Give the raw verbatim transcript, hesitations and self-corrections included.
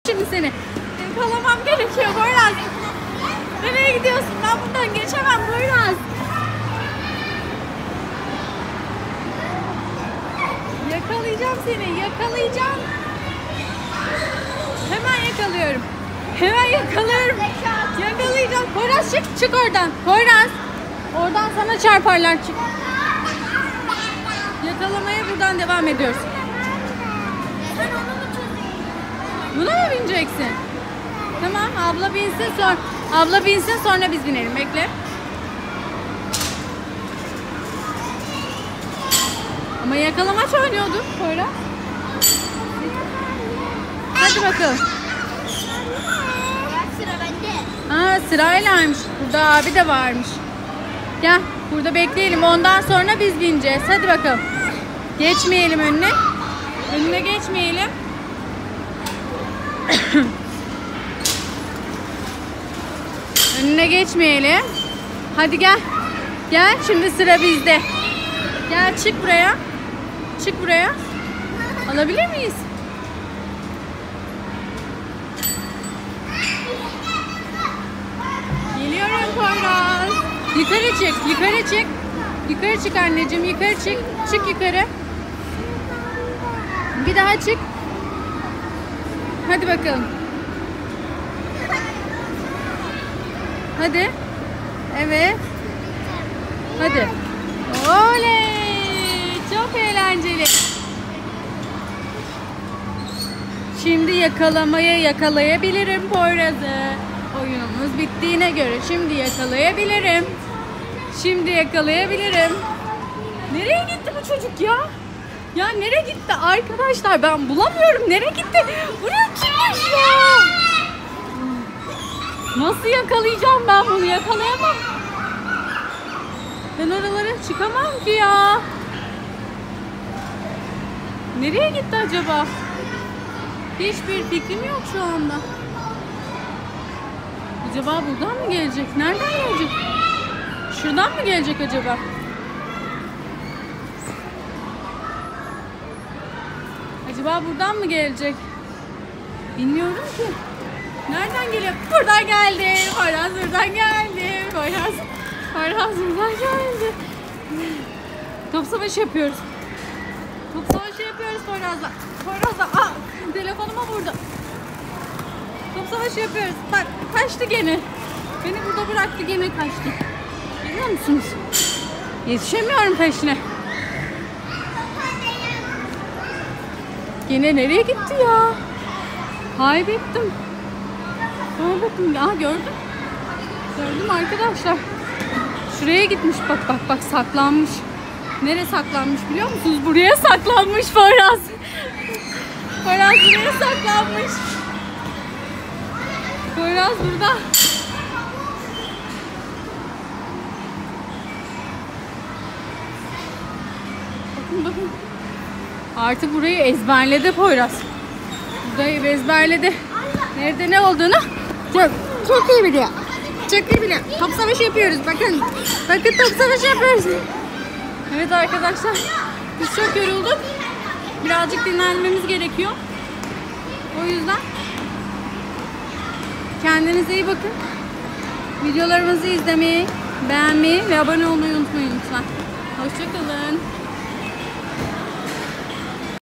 Şimdi seni yakalamam gerekiyor Poyraz. Nereye gidiyorsun? Ben buradan geçemem Poyraz. Yakalayacağım seni, yakalayacağım. Hemen yakalıyorum. Hemen yakalıyorum. Yakalayacağım. Poyraz çık, çık oradan. Poyraz. Oradan sana çarparlar, çık. Yakalamaya buradan devam ediyoruz. Buna mı bineceksin? Tamam, abla binsin sonra. Abla binsin sonra biz binelim. Bekle. Ama yakalamaç oynuyorduk Poyraz. Hadi bakalım. Sıra bende. Aa, sıraylaymış. Burada abi de varmış. Gel burada bekleyelim. Ondan sonra biz bineceğiz. Hadi bakalım. Geçmeyelim önüne. Önüne geçmeyelim. Önüne geçmeyelim. Hadi gel. Gel şimdi sıra bizde. Gel çık buraya. Çık buraya. Alabilir miyiz? Geliyorum Poyraz. Yukarı çık, yukarı çık. Yukarı çık anneciğim, yukarı çık. Çık yukarı. Bir daha çık. Hadi bakalım. Hadi. Evet. Hadi. Oley! Çok eğlenceli. Şimdi yakalamayı yakalayabilirim Poyraz'ı. Oyunumuz bittiğine göre şimdi yakalayabilirim. Şimdi yakalayabilirim. Nereye gitti bu çocuk ya? Ya nereye gitti arkadaşlar? Ben bulamıyorum. Nereye gitti? Buraya çıkmış ya. Nasıl yakalayacağım ben bunu? Yakalayamam. Ben oralara çıkamam ki ya. Nereye gitti acaba? Hiçbir fikrim yok şu anda. Acaba buradan mı gelecek? Nereden gelecek? Şuradan mı gelecek acaba? Acaba buradan mı gelecek? Bilmiyorum ki. Nereden geliyor? Buradan geldi. Poyraz buradan geldi. Poyraz, Poyraz buradan geldi. Top savaşı yapıyoruz. Top savaşı yapıyoruz Poyraz'la. Poyraz'la. Aa, telefonuma vurdu. Top savaşı yapıyoruz. Bak kaçtı gene. Beni burada bıraktı gene kaçtı. Görüyor musunuz? Yetişemiyorum peşine. Gene nereye gitti ya? Kaybettim. Kaybettim. Aa gördüm. Gördüm arkadaşlar. Şuraya gitmiş bak bak bak saklanmış. Nereye saklanmış biliyor musunuz? Buraya saklanmış Poyraz. Poyraz buraya saklanmış. Poyraz burada. Bakın bakın. Artık burayı ezberledi Poyraz. Burayı ezberledi. Nerede ne olduğunu çok, çok iyi biliyor. Çok iyi biliyor. Top savaşı yapıyoruz bakın. Bakın top savaşı yapıyoruz. Evet arkadaşlar. Biz çok yorulduk. Birazcık dinlenmemiz gerekiyor. O yüzden kendinize iyi bakın. Videolarımızı izlemeyi, beğenmeyi ve abone olmayı unutmayın lütfen. Hoşça kalın.